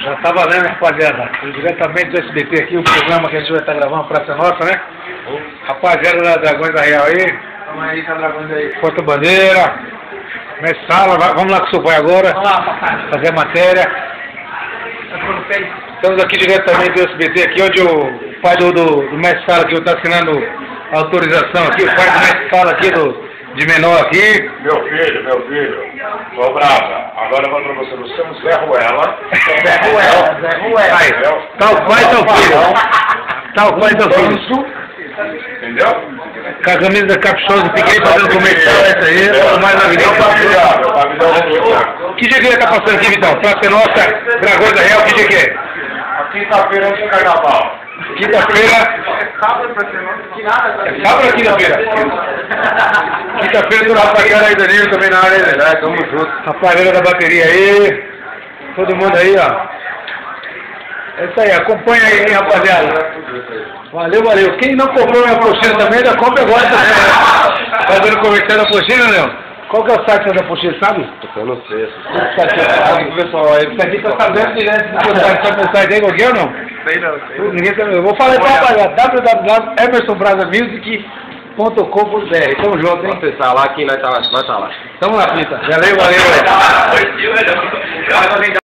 Já tá valendo, rapaziada. Diretamente do SBT aqui, o programa que a gente vai estar gravando, Praça Nossa, né? Rapaziada da Dragões da Real aí. Vamos aí com a Dragões aí. Porta-bandeira. Mestre Sala, vamos lá com o seu pai agora. Vamos lá, papai. Fazer a matéria. Estamos aqui diretamente do SBT, aqui onde o pai do Mestre Sala aqui está assinando a autorização aqui, o pai do Mestre Sala aqui de menor aqui. Meu filho, tô brava. Agora eu vou pra você, você é um Zé Ruela. Zé Ruela. Aí, tal pai, tal filho. Tal pai, tal filho. Entendeu? Com a camisa caprichosa, fiquei fazendo comercial, essa aí, mais na Que dia que ele tá passando aqui, Vitão? Praça Nossa, Dragões da Real, que dia que é? A quinta-feira antes do carnaval. Quinta-feira. Sábado pra ser nosso, que nada. É sábado ou quinta-feira? Quinta-feira do rapaziada aí, Danilo, também na área, né? Tamo junto. Rapaziada da bateria aí. Todo mundo aí, ó. É isso aí, acompanha aí, hein, rapaziada. Valeu. Quem não comprou minha apostila também, já compra agora também, né? Fazendo comercial da apostila, Leão? Qual que é o site da apostila, sabe? Eu não sei. Pessoal, isso aqui tá sabendo direto do seu site. Sabe meu site aí, qualquer ou não? Sei não. Ninguém sabe. Eu vou falar pra rapaziada, www.emersonbrasamusic.com.br. Tamo junto, hein? Acessar lá que nós vai estar lá. Tamo lá, Pita. Valeu.